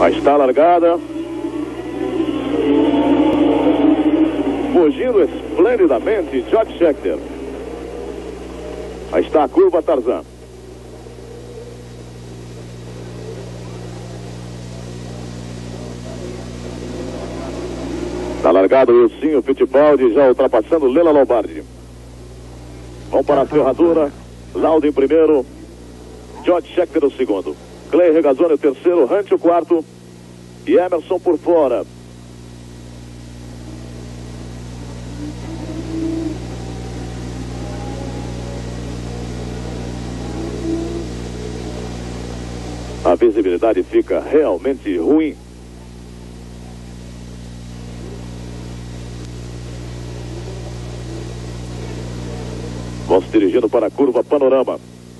Aí está a largada. Fugindo esplendidamente, George Scheckter. Aí está a curva Tarzan. Está largado o Wilsinho Fittipaldi, já ultrapassando Lela Lombardi. Vão para a ferradura. Lauda em primeiro, George Scheckter o segundo, Clay Regazzoni o terceiro, Hunt o quarto e Emerson por fora. A visibilidade fica realmente ruim. Vão se dirigindo para a curva Panorama.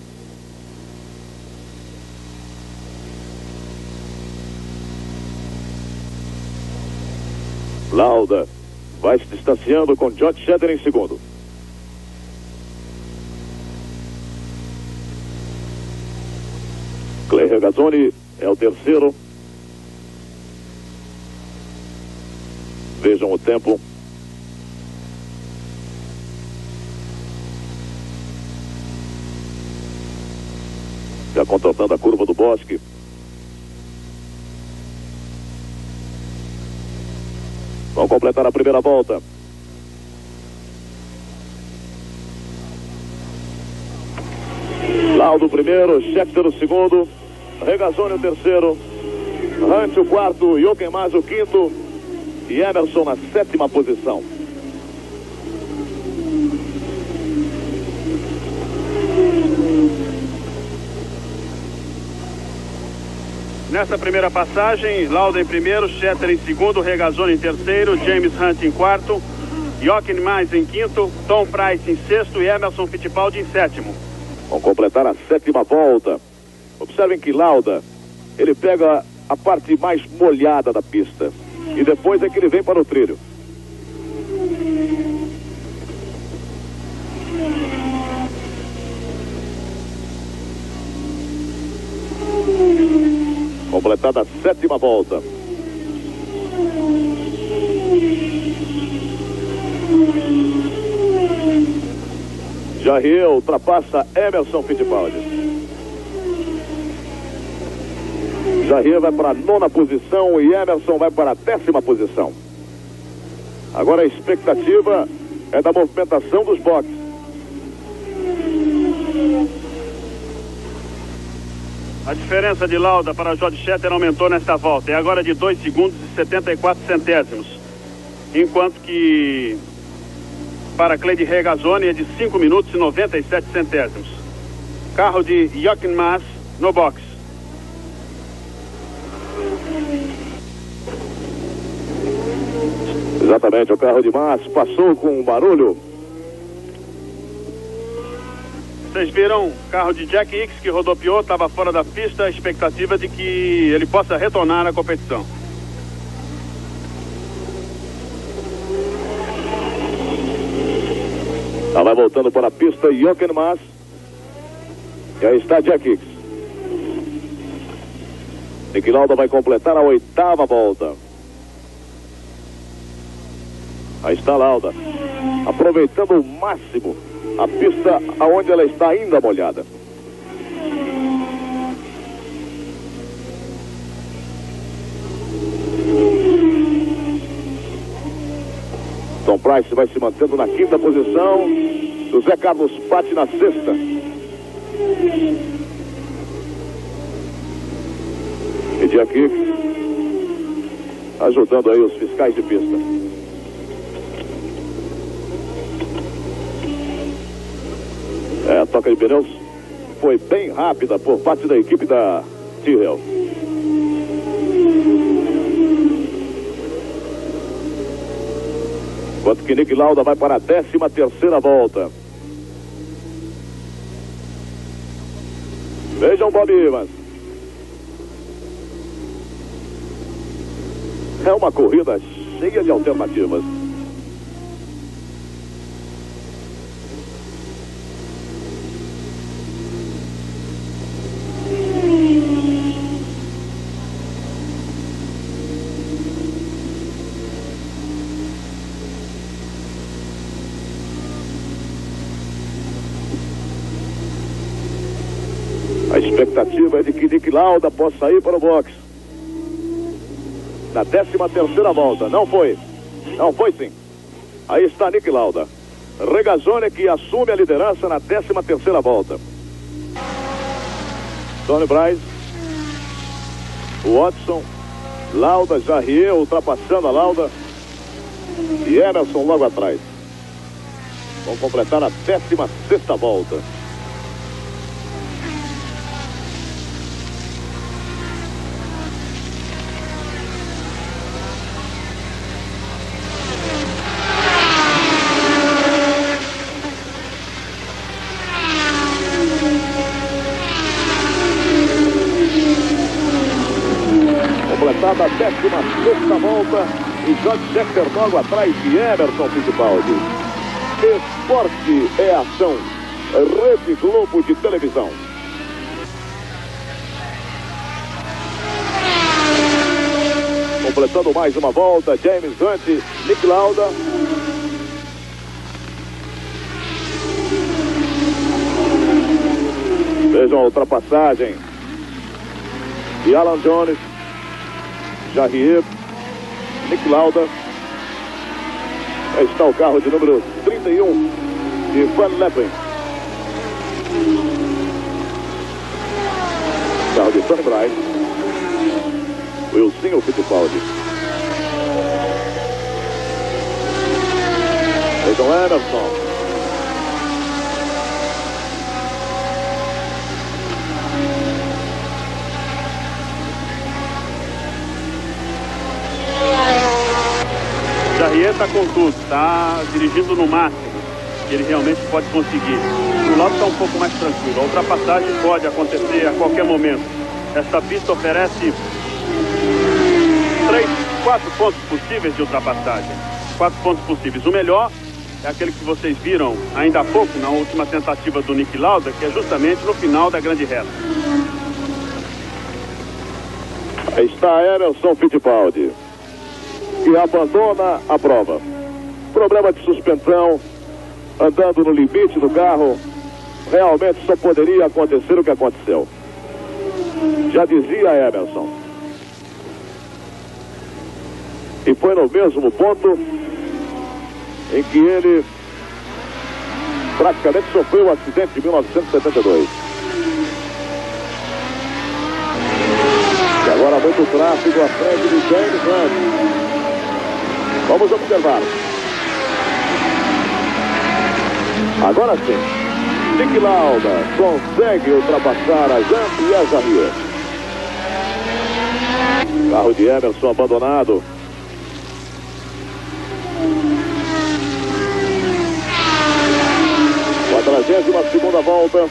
Lauda vai se distanciando com George Scheckter em segundo. Clay Regazzoni é o terceiro. Vejam o tempo. Já contornando a curva do Bosque. Vão completar a primeira volta. Lauda o primeiro, Scheckter o segundo, Regazzoni o terceiro, Hunt o quarto, Jochen Mass o quinto e Emerson na sétima posição. Nessa primeira passagem, Lauda em primeiro, Scheckter em segundo, Regazzoni em terceiro, James Hunt em quarto, Jochen Mass em quinto, Tom Price em sexto e Emerson Fittipaldi em sétimo. Vão completar a sétima volta. Observem que Lauda, ele pega a parte mais molhada da pista e depois é que ele vem para o trilho. Completada a sétima volta. Jarier ultrapassa Emerson Fittipaldi. Jarier vai para a nona posição e Emerson vai para a 10ª posição. Agora a expectativa é da movimentação dos boxes. A diferença de Lauda para George Scheckter aumentou nesta volta. É agora de 2 segundos e 74 centésimos. Enquanto que para Clay Regazzoni é de 5 minutos e 97 centésimos. Carro de Jochen Mass no box. Exatamente, o carro de Mass passou com um barulho. Vocês viram o carro de Jack Hicks que rodopiou, estava fora da pista, a expectativa de que ele possa retornar à competição. Ela vai voltando para a pista, Jochen Mass. E aí está Jack Hicks. Niki Lauda vai completar a 8ª volta. Aí está Lauda, aproveitando o máximo a pista aonde ela está ainda molhada. Tom Price vai se mantendo na 5ª posição. José Carlos Patti na 6ª. E aqui ajudando aí os fiscais de pista. A troca de pneus foi bem rápida por parte da equipe da Tyrrell. Enquanto que Niki Lauda vai para a 13ª volta. Vejam Bob Evans. É uma corrida cheia de alternativas. expectativa é de que Nick Lauda possa ir para o boxe na 13ª volta. Não foi sim. Aí está Nick Lauda. Regazzoni que assume a liderança na 13ª volta. Tony Bryce, Watson, Lauda, Jarrier ultrapassando a Lauda e Emerson logo atrás. Vão completar a 16ª volta. Completada a 16ª volta e George Scheckter logo atrás de Emerson Fittipaldi. Esporte é ação. Rede Globo de televisão. Completando mais uma volta, James Hunt, Nick Lauda. Vejam a ultrapassagem de Alan Jones, Jarrier, Nick Lauda. Aí está o carro de número 31 de Van Leppen. Carro de Tony Bryce. Wilsinho Fittipaldi. Vejam Emerson. Jarrier está com tudo, está dirigindo no máximo que ele realmente pode conseguir. O lado está um pouco mais tranquilo. A ultrapassagem pode acontecer a qualquer momento. Esta pista oferece 4 pontos possíveis de ultrapassagem. 4 pontos possíveis. O melhor é aquele que vocês viram ainda há pouco, na última tentativa do Nick Lauda, que é justamente no final da grande reta. Aí está Emerson Fittipaldi, que abandona a prova. Problema de suspensão, andando no limite do carro, realmente só poderia acontecer o que aconteceu. Já dizia Emerson. E foi no mesmo ponto em que ele praticamente sofreu o acidente de 1972. E agora muito tráfego à frente de James Hunt. Vamos observar. Agora sim, Nick Lauda consegue ultrapassar a Jump e a Jarrier. Carro de Emerson abandonado. A 32ª volta.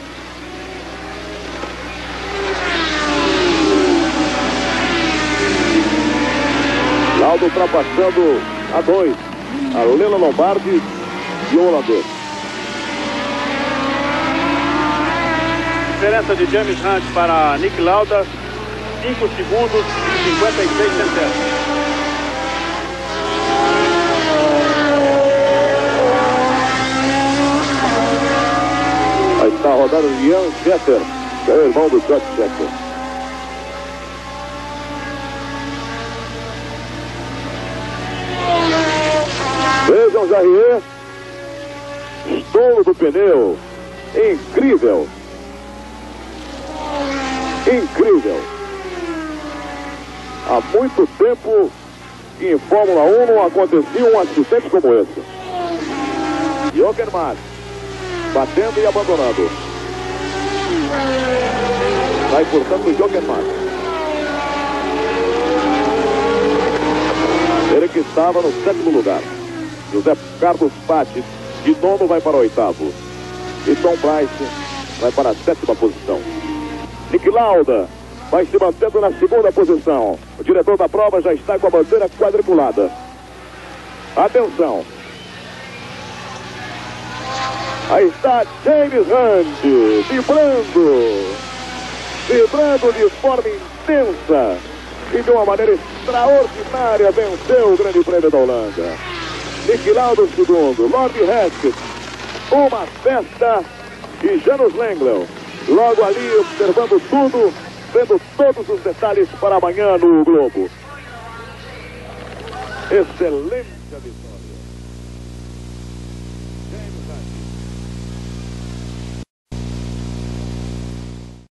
Lauda ultrapassando a 2, a Leila Lombardi e o holandês. Diferença de James Hunt para Nick Lauda, 5 segundos e 56 centésimos. Aí está rodando Ian Scheckter, que é o irmão do George Scheckter. Vejam Jarrier, estouro do pneu, incrível, incrível. Há muito tempo que em Fórmula 1 não acontecia um acidente como esse. Jochen Mass, batendo e abandonando. Vai portanto o Jochen Mass. Ele que estava no 7º lugar. José Carlos Patti, de 9º, vai para o 8º. E Tom Bryce vai para a 7ª posição. Nick Lauda vai se mantendo na 2ª posição. O diretor da prova já está com a bandeira quadriculada. Atenção. Aí está James Hunt, vibrando de forma intensa. E de uma maneira extraordinária venceu o Grande Prêmio da Holanda. Nick Lauda segundo, Lord Haskett, uma festa, e Janos Langlow logo ali observando tudo, vendo todos os detalhes para amanhã no Globo. Excelente a vitória. James Hunt.